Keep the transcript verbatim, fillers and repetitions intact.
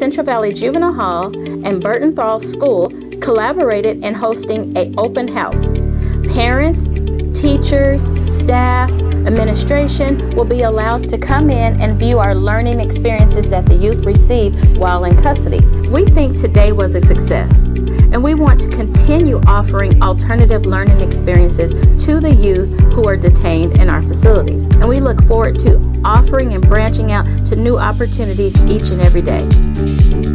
Central Valley Juvenile Hall and Burton Thrall School collaborated in hosting an open house. Parents, teachers, staff, administration will be allowed to come in and view our learning experiences that the youth receive while in custody. We think today was a success, and we want to continue offering alternative learning experiences to the youth who are detained in our facilities. And we look forward to offering and branching out to new opportunities each and every day.